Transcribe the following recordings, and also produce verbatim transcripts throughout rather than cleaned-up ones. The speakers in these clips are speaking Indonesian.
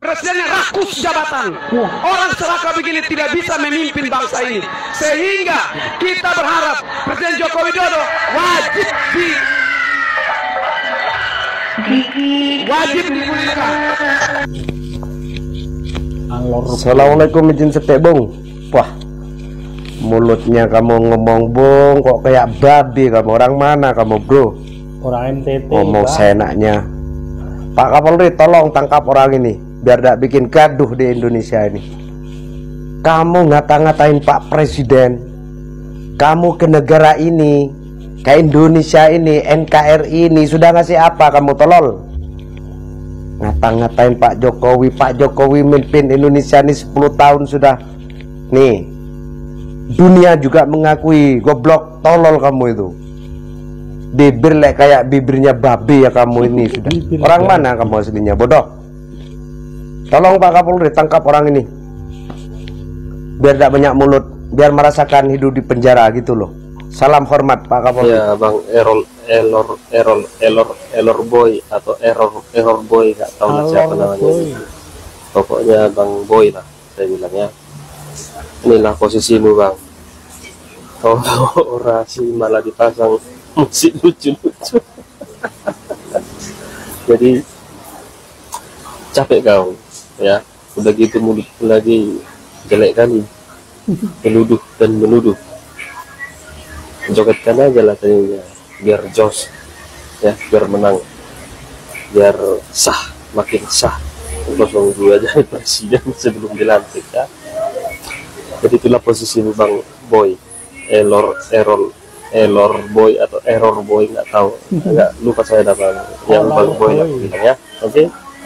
Presidennya rakus jabatan. Orang serakah begini tidak bisa memimpin bangsa ini. Sehingga kita berharap Presiden Joko Widodo wajib di wajib dipulihkan. Assalamualaikum izin setek bung. Wah, mulutnya kamu ngomong bung kok kayak babi kamu. Orang mana kamu bro? Orang N T T. Ngomong seenaknya. Pak Kapolri tolong tangkap orang ini biar tidak bikin gaduh di Indonesia ini. Kamu ngata-ngatain Pak Presiden, kamu ke negara ini, ke Indonesia ini, N K R I ini sudah ngasih apa kamu tolol? Ngata-ngatain Pak Jokowi. Pak Jokowi mimpin Indonesia ini sepuluh tahun sudah. Nih, dunia juga mengakui goblok tolol kamu itu. Bibir lek kayak bibirnya babi ya kamu ini sudah. Orang mana kamu aslinya bodoh? Tolong Pak Kapolri tangkap orang ini biar tidak banyak mulut, biar merasakan hidup di penjara gitu loh. Salam hormat Pak Kapolri. Ya Bang Errol Error Error Error Error Boy atau Error Error Boy, nggak tahu lah siapa namanya. Pokoknya Bang Boy lah saya bilangnya. Inilah posisimu Bang. Kau orasi malah dipasang musik lucu-lucu. Jadi capek kau ya, udah gitu mulut lagi jelek kali, menuduh dan menuduh. Jogetkan aja lah tadinya biar jos ya, biar menang, biar sah, makin sah nol dua jadi presiden sebelum dilantik ya. Jadi itulah posisimu Bang Boy, Error Error Error Boy atau Error Boy, nggak tahu, nggak lupa saya dapat yang Bang Boy lah bilang ya. Oke.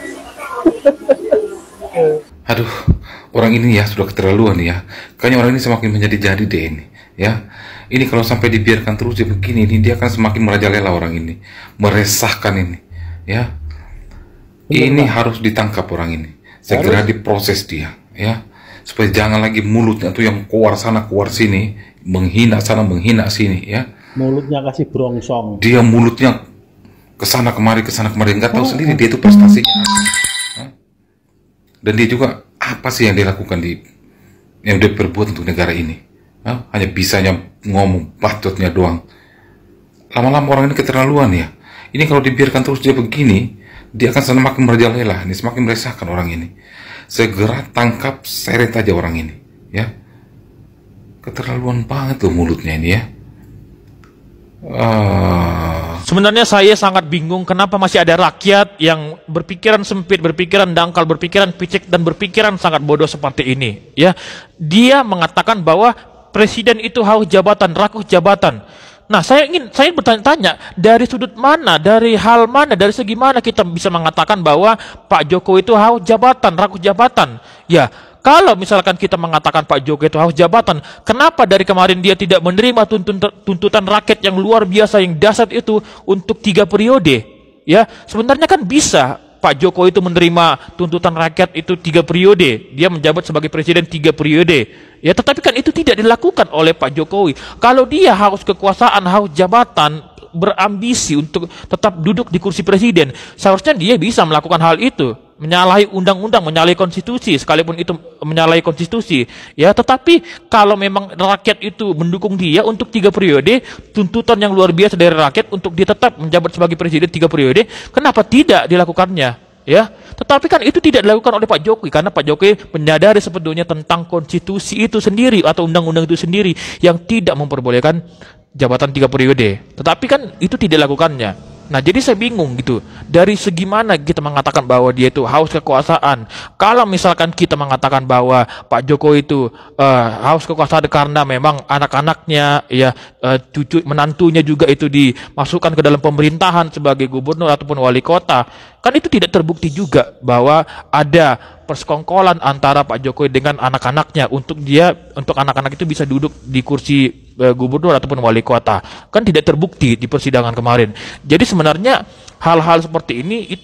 Aduh, orang ini ya sudah keterlaluan ya. Kayaknya orang ini semakin menjadi-jadi deh ini ya. Ini kalau sampai dibiarkan terus ya begini, ini dia akan semakin merajalela orang ini, meresahkan ini ya. Benar, ini Pak. Harus ditangkap orang ini, segera harus diproses dia ya, supaya jangan lagi mulutnya tuh yang keluar sana keluar sini, menghina sana menghina sini ya. Mulutnya kasih brongsong. Dia mulutnya kesana kemari kesana kemari, nggak tahu oh, sendiri dia itu prestasinya apa. Dan dia juga apa sih yang dia lakukan di yang dia perbuat untuk negara ini. Hah? Hanya bisanya ngomong bacotnya doang. Lama-lama orang ini keterlaluan ya. Ini kalau dibiarkan terus dia begini, dia akan semakin merajalela, ini semakin meresahkan orang ini. Segera tangkap, seret aja orang ini ya. Keterlaluan banget tuh mulutnya ini ya. Uh... Sebenarnya saya sangat bingung kenapa masih ada rakyat yang berpikiran sempit, berpikiran dangkal, berpikiran picik, dan berpikiran sangat bodoh seperti ini ya. Dia mengatakan bahwa presiden itu haus jabatan, rakus jabatan. Nah, saya ingin saya bertanya-tanya, dari sudut mana, dari hal mana, dari segi mana kita bisa mengatakan bahwa Pak Jokowi itu haus jabatan, rakus jabatan? Ya, kalau misalkan kita mengatakan Pak Jokowi itu haus jabatan, kenapa dari kemarin dia tidak menerima tuntutan, tuntutan rakyat yang luar biasa, yang dahsyat itu untuk tiga periode? Ya, sebenarnya kan bisa Pak Jokowi itu menerima tuntutan rakyat itu tiga periode, dia menjabat sebagai presiden tiga periode. Ya, tetapi kan itu tidak dilakukan oleh Pak Jokowi. Kalau dia haus kekuasaan, haus jabatan, berambisi untuk tetap duduk di kursi presiden, seharusnya dia bisa melakukan hal itu, menyalahi undang-undang, menyalahi konstitusi, sekalipun itu menyalahi konstitusi. Ya, tetapi kalau memang rakyat itu mendukung dia untuk tiga periode, tuntutan yang luar biasa dari rakyat untuk dia tetap menjabat sebagai presiden tiga periode, kenapa tidak dilakukannya? Ya, tetapi kan itu tidak dilakukan oleh Pak Jokowi karena Pak Jokowi menyadari sebetulnya tentang konstitusi itu sendiri atau undang-undang itu sendiri yang tidak memperbolehkan jabatan tiga periode. Tetapi kan itu tidak dilakukannya. Nah, jadi saya bingung gitu, dari segi mana kita mengatakan bahwa dia itu haus kekuasaan. Kalau misalkan kita mengatakan bahwa Pak Jokowi itu uh, haus kekuasaan karena memang anak-anaknya, ya uh, cucu menantunya juga itu dimasukkan ke dalam pemerintahan sebagai gubernur ataupun wali kota, kan itu tidak terbukti juga bahwa ada persekongkolan antara Pak Jokowi dengan anak-anaknya untuk dia untuk anak-anak itu bisa duduk di kursi uh, gubernur ataupun wali kota. Kan tidak terbukti di persidangan kemarin. Jadi sebenarnya hal-hal seperti ini itu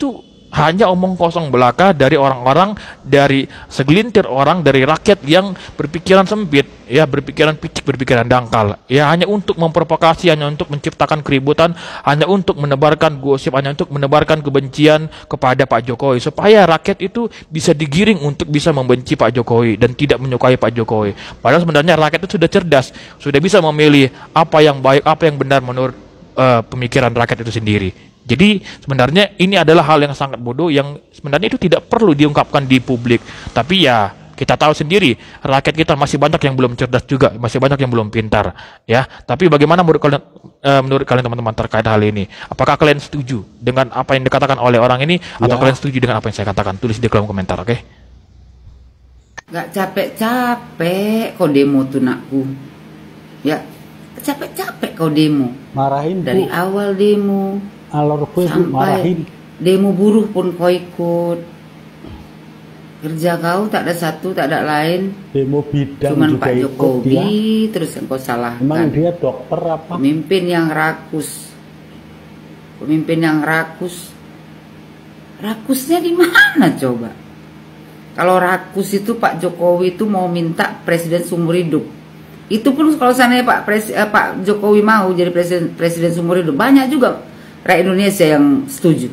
hanya omong kosong belaka dari orang-orang, dari segelintir orang, dari rakyat yang berpikiran sempit, ya, berpikiran picik, berpikiran dangkal, ya, hanya untuk memprovokasi, hanya untuk menciptakan keributan, hanya untuk menebarkan gosip, hanya untuk menebarkan kebencian kepada Pak Jokowi, supaya rakyat itu bisa digiring untuk bisa membenci Pak Jokowi dan tidak menyukai Pak Jokowi. Padahal sebenarnya rakyat itu sudah cerdas, sudah bisa memilih apa yang baik, apa yang benar menurut uh, pemikiran rakyat itu sendiri. Jadi sebenarnya ini adalah hal yang sangat bodoh yang sebenarnya itu tidak perlu diungkapkan di publik. Tapi ya kita tahu sendiri rakyat kita masih banyak yang belum cerdas juga, masih banyak yang belum pintar, ya. Tapi bagaimana menurut kalian, uh, menurut kalian teman-teman terkait hal ini? Apakah kalian setuju dengan apa yang dikatakan oleh orang ini, atau Ya. kalian setuju dengan apa yang saya katakan? Tulis di kolom komentar, oke? Okay? Gak capek-capek kau demo tuh nakku, ya. Capek-capek kau demo Marahin dari Bu. awal demo Alor Facebook marahin. sampai demo buruh pun kau ikut. Kerja kau tak ada satu, tak ada lain, Demo bidang cuman juga Pak ikut dia. Jokowi terus yang kau Emang salahkan. dia dokter apa? Pemimpin yang rakus, pemimpin yang rakus, rakusnya di mana coba? Kalau rakus itu Pak Jokowi itu mau minta presiden seumur hidup. Itu pun kalau seandainya Pak Pres, eh, Pak Jokowi mau jadi presiden presiden seumur hidup, banyak juga rakyat Indonesia yang setuju.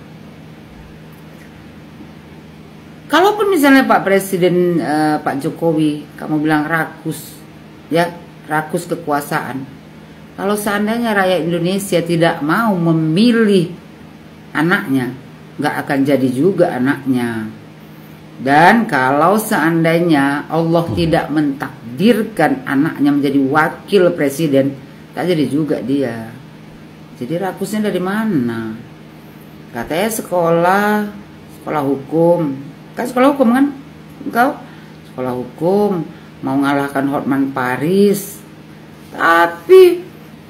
Kalaupun misalnya Pak Presiden eh, Pak Jokowi kamu bilang rakus, ya, rakus kekuasaan. Kalau seandainya rakyat Indonesia tidak mau memilih anaknya, nggak akan jadi juga anaknya. Dan kalau seandainya Allah tidak mentakdirkan anaknya menjadi wakil presiden, tak jadi juga dia. Jadi rakusnya dari mana? Katanya sekolah, sekolah hukum. Kan sekolah hukum kan? Engkau sekolah hukum, mau ngalahkan Hotman Paris. Tapi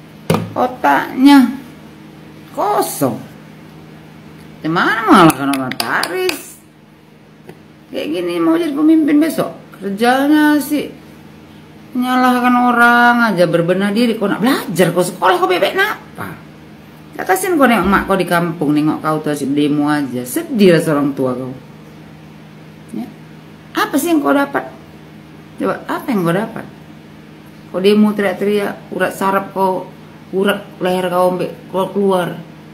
otaknya kosong. Gimana mengalahkan Hotman Paris? Kayak gini mau jadi pemimpin besok, kerjanya sih menyalahkan orang aja, berbenah diri. Kau nak belajar, kau sekolah, kau bebek napa? Ya kasihan kau nengok mak kau di kampung, nengok kau tuh asik demo aja, sedih lah seorang tua kau. Ya. Apa sih yang kau dapat? Coba, apa yang kau dapat? Kau demo teriak-teriak, urat saraf kau, urat leher kau ambek keluar keluar.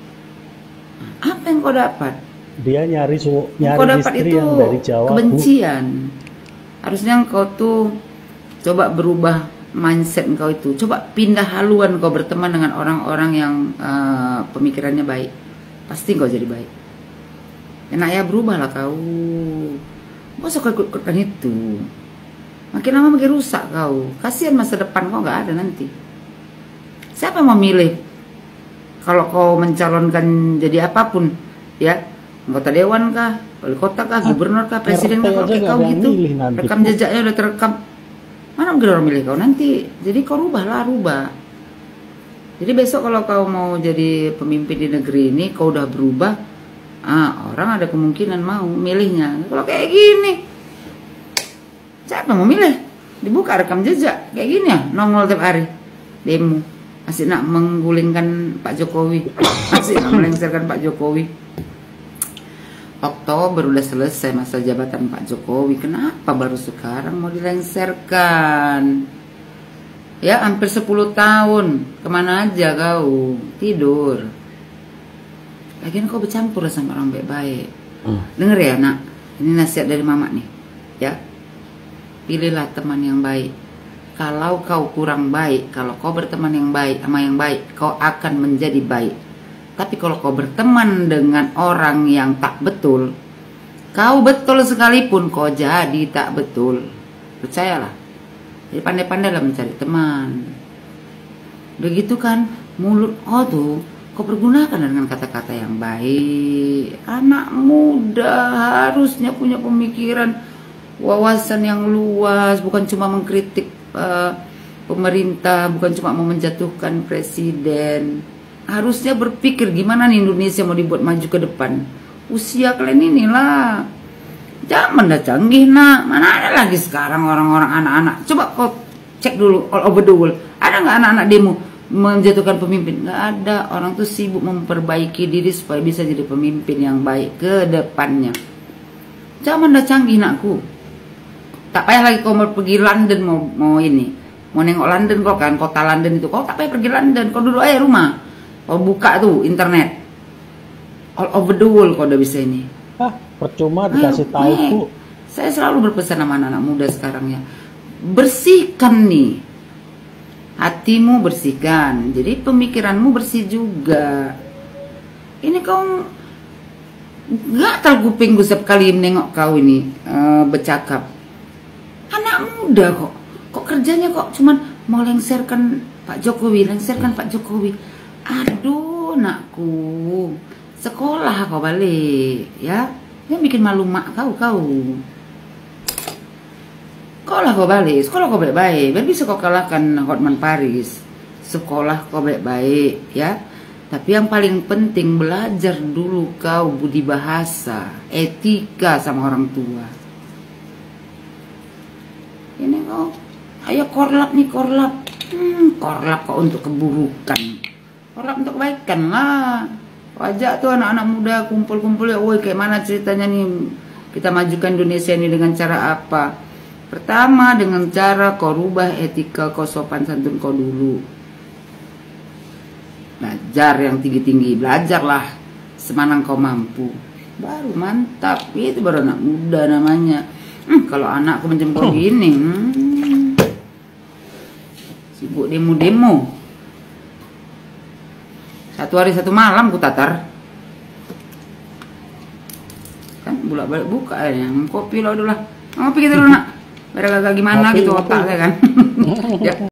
Apa yang kau dapat? Dia nyari su- Kau nyari dapat istri itu yang dari Jawa, Bu. kebencian. Harusnya engkau tuh coba berubah mindset engkau itu. Coba pindah haluan kau berteman dengan orang-orang yang uh, pemikirannya baik. Pasti engkau jadi baik. Enak ya, berubahlah kau. Masa kau ikut-ikutkan itu? Makin lama makin rusak kau. Kasihan masa depan kau nggak ada nanti. Siapa yang mau milih? Kalau kau mencalonkan jadi apapun, ya, anggota dewan kah, wali kota kah, gubernur kah, presiden kah, kalau kayak kau gitu, rekam jejaknya udah terekam, mana mungkin orang milih kau nanti. Jadi kau rubahlah, rubah. Jadi besok kalau kau mau jadi pemimpin di negeri ini, kau udah berubah, ah, orang ada kemungkinan mau milihnya. Kalau kayak gini, siapa mau milih? Dibuka rekam jejak kayak gini ya, nongol tiap hari demo, masih nak menggulingkan Pak Jokowi, masih nak melengsarkan Pak Jokowi. Oktober udah selesai masa jabatan Pak Jokowi, kenapa baru sekarang mau dilengsarkan? Ya hampir sepuluh tahun, kemana aja kau? Tidur. Lagian kau bercampur sama orang baik-baik. hmm. Dengar ya nak, ini nasihat dari mama nih, ya. Pilihlah teman yang baik. Kalau kau kurang baik, kalau kau berteman yang baik sama yang baik, kau akan menjadi baik. Tapi kalau kau berteman dengan orang yang tak betul, kau betul sekalipun kau jadi tak betul. Percayalah. Jadi pandai-pandailah mencari teman. Begitu kan, mulut kau tuh kau pergunakan dengan kata-kata yang baik. Anak muda harusnya punya pemikiran, wawasan yang luas, bukan cuma mengkritik uh, pemerintah, bukan cuma mau menjatuhkan presiden. Harusnya berpikir gimana nih Indonesia mau dibuat maju ke depan. Usia kalian inilah zaman dah canggih nak. Mana ada lagi sekarang orang-orang anak-anak. Coba kau cek dulu all over the world. Ada nggak anak-anak demo? menjatuhkan pemimpin. Nggak ada, orang tuh sibuk memperbaiki diri supaya bisa jadi pemimpin yang baik ke depannya. Zaman udah canggih nakku. Tak payah lagi kau mau pergi London, mau mau ini, mau nengok London kau kan, kota London itu. Kau tak payah pergi London, kau duduk aja rumah. Kau buka tuh internet, all over the world kau udah bisa ini. Ah, percuma dikasih Ayo, tahu nih, Bu. saya selalu berpesan sama anak-anak muda sekarang ya, bersihkan nih hatimu, bersihkan. Jadi pemikiranmu bersih juga. Ini kau gatal kuping gue setiap kali menengok kau ini uh, bercakap. Anak muda kok, kok kerjanya kok cuman mau lengserkan Pak Jokowi, lengserkan Pak Jokowi. Aduh nakku, sekolah kau balik ya, yang bikin malu mak kau kau. Sekolah kau balik, sekolah kau baik-baik, biar bisa kau kalahkan Hotman Paris. Sekolah kau baik-baik ya. Tapi yang paling penting belajar dulu kau budi bahasa, etika sama orang tua. Ini kau, ayo korlap nih korlap, hmm, korlap kok untuk keburukan, korlap untuk kebaikan lah. Wajah tuh anak-anak muda kumpul-kumpul ya, woi kayak mana ceritanya nih kita majukan Indonesia ini dengan cara apa? Pertama dengan cara kau rubah etika kau, sopan santun kau dulu. Belajar yang tinggi-tinggi, belajarlah semanang kau mampu. Baru mantap, itu baru anak muda namanya. Hmm, kalau anakku macam kau gini, hmm, sibuk demo-demo. Satu hari satu malam ku tatar. Kan bolak-balik buka ya, kopi lo dulu lah. Ngopi gitu dulu nak. Biar agak gimana Ngopi, gitu ngopi. otak saya kan. Ya.